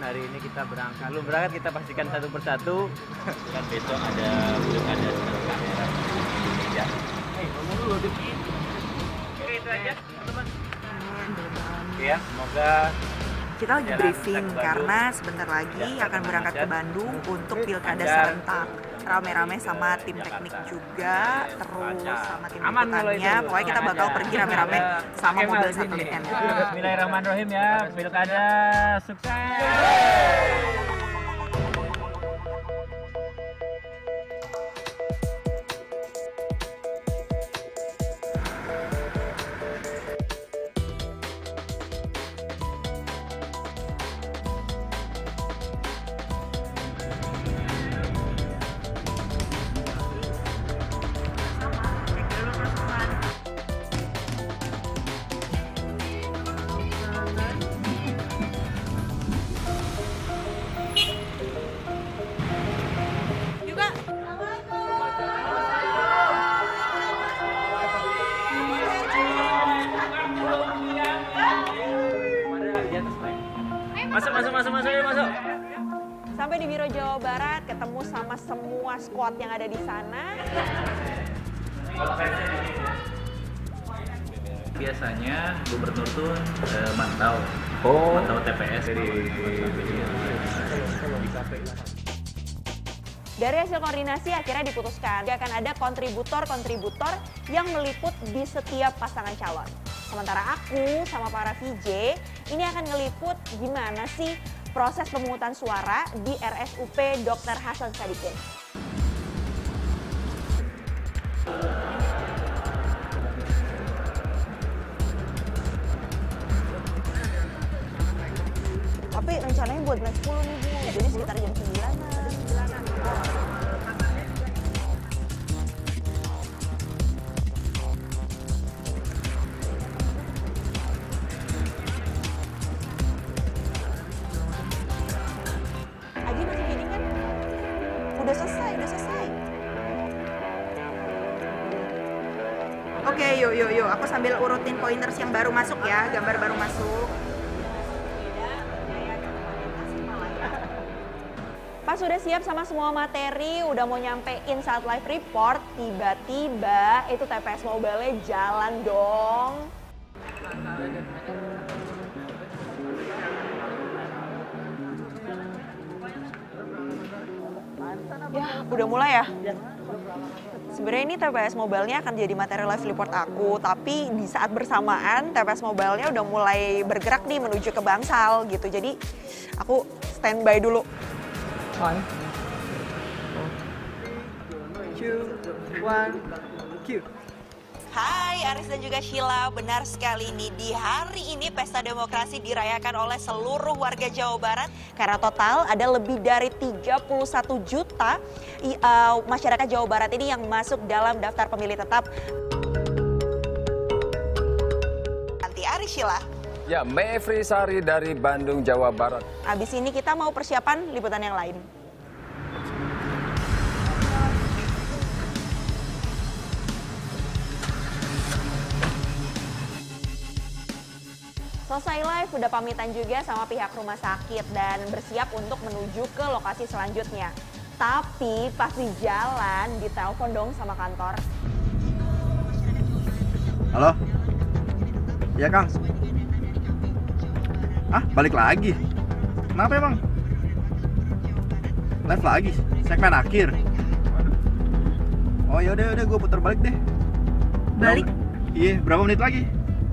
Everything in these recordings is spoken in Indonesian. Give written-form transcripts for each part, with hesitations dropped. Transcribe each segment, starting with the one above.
hari ini kita berangkat. Belum berangkat kita pastikan satu persatu. Kan besok ada pilkada serentak daerah di Indonesia. Ngomong dulu dikit. Oke, itu aja, teman-teman. Oke ya, semoga Kita lagi briefing karena sebentar lagi akan berangkat ke Bandung untuk pilkada serentak. Rame-rame sama tim teknik juga, terus sama tim liputannya. Pokoknya kita bakal pergi rame-rame sama mobil satelitnya. Bismillahirrahmanirrahim ya, pilkada sukses. Masuk. Sampai di Biro Jawa Barat, ketemu sama semua squad yang ada di sana. Biasanya gubernur tuh mantau TPS Dari hasil koordinasi akhirnya diputuskan akan ada kontributor-kontributor yang meliput di setiap pasangan calon. Sementara aku sama para VJ ini akan ngeliput gimana sih proses pemungutan suara di RSUP Dr. Hasan Sadikin. Tapi rencananya buat naik 10 nih Bu, jadi sekitar jam 9-an. Aji masih feeding kan? Udah selesai. Oke, yuk. Aku sambil urutin pointers yang baru masuk ya, gambar baru masuk. Pas sudah siap sama semua materi, udah mau nyampein saat live report, tiba-tiba itu TPS Mobile-nya jalan dong. Ya, udah mulai ya? Sebenarnya ini TPS Mobile-nya akan jadi materi live report aku, tapi di saat bersamaan TPS Mobile-nya udah mulai bergerak nih menuju ke Bangsal gitu. Jadi aku standby dulu. 1, 2, 1, cue. Hai Aris dan juga Sheila, benar sekali nih di hari ini Pesta Demokrasi dirayakan oleh seluruh warga Jawa Barat karena total ada lebih dari 31 juta masyarakat Jawa Barat ini yang masuk dalam daftar pemilih tetap. Nanti Aris, Sheila. Ya, Mevri Sari dari Bandung, Jawa Barat. Abis ini kita mau persiapan liputan yang lain. Selesai live, udah pamitan juga sama pihak rumah sakit dan bersiap untuk menuju ke lokasi selanjutnya. Tapi pas di jalan, ditelepon dong sama kantor. Halo? Iya Kang? Ah, balik lagi? Kenapa emang? Live lagi? Segmen akhir? Oh yaudah, gue putar balik deh. Balik? Iya, berapa menit lagi?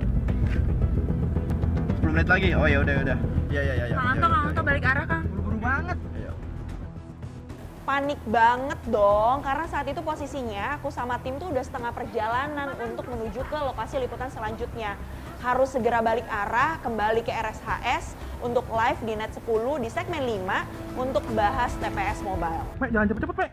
10 menit lagi? Oh yaudah. Iya. Kang Anto balik arah, Kang. Buru-buru banget. Panik banget dong, karena saat itu posisinya aku sama tim tuh udah setengah perjalanan untuk menuju ke lokasi liputan selanjutnya. Harus segera balik arah, kembali ke RSHS untuk live di Net 10 di segmen 5 untuk bahas TPS Mobile. Mek, jangan cepet-cepet, Mek.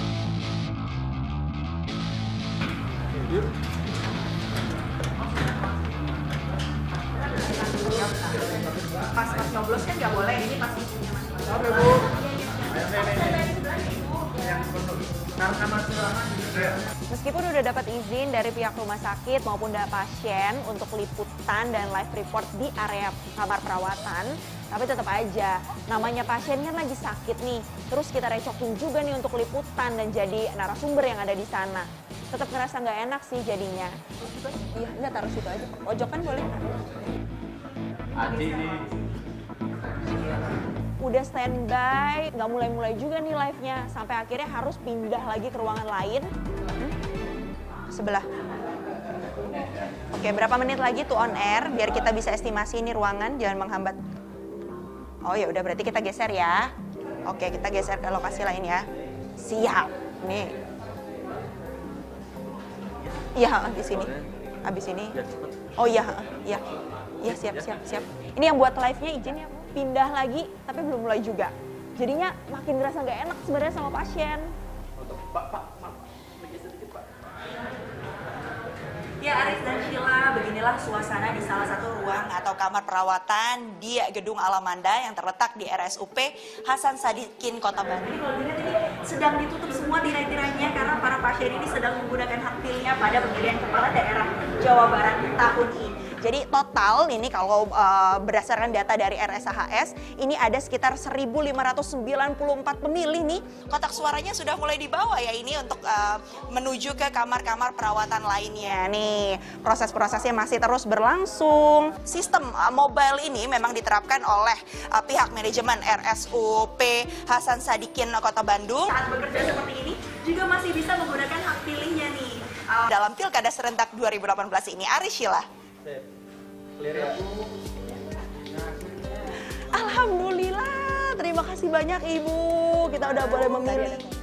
Pas nyoblos kan nggak boleh, ini pas isunya Mas. Oke, Bu. Meskipun udah dapat izin dari pihak rumah sakit maupun dari pasien untuk liputan dan live report di area kamar perawatan, tapi tetap aja namanya pasien kan lagi sakit nih, terus kita recokin juga nih untuk liputan dan jadi narasumber yang ada di sana. Tetap ngerasa nggak enak sih jadinya. Iya, nggak taruh situ aja. Pojokan boleh. Adi nih. Udah standby, nggak mulai-mulai juga nih live-nya. Sampai akhirnya harus pindah lagi ke ruangan lain. Sebelah. Oke, berapa menit lagi tuh on air biar kita bisa estimasi ini ruangan, jangan menghambat. Oh ya udah, berarti kita geser ya. Oke, kita geser ke lokasi lain ya. Siap. Nih. Iya, di sini. Habis ini. Oh iya, iya. Iya, siap. Ini yang buat live-nya izin ya, pindah lagi tapi belum mulai juga. Jadinya makin ngerasa nggak enak sebenarnya sama pasien. Ya, Aris dan Sheila, beginilah suasana di salah satu ruang atau kamar perawatan di Gedung Alamanda yang terletak di RSUP Hasan Sadikin, Kota Bandung. Kalau dilihat ini sedang ditutup semua tirai-tirainya karena para pasien ini sedang menggunakan hak pilihnya pada pemilihan kepala daerah Jawa Barat tahun ini. Jadi total ini kalau berdasarkan data dari RSAHS, ini ada sekitar 1.594 pemilih nih. Kotak suaranya sudah mulai dibawa ya ini untuk menuju ke kamar-kamar perawatan lainnya nih. Proses-prosesnya masih terus berlangsung. Sistem mobile ini memang diterapkan oleh pihak manajemen RSUP Hasan Sadikin Kota Bandung. Saat bekerja seperti ini juga masih bisa menggunakan hak pilihnya nih. Dalam Pilkada Serentak 2018 ini, Aris, Sheila. Alhamdulillah, terima kasih banyak Ibu. Kita udah boleh memilih.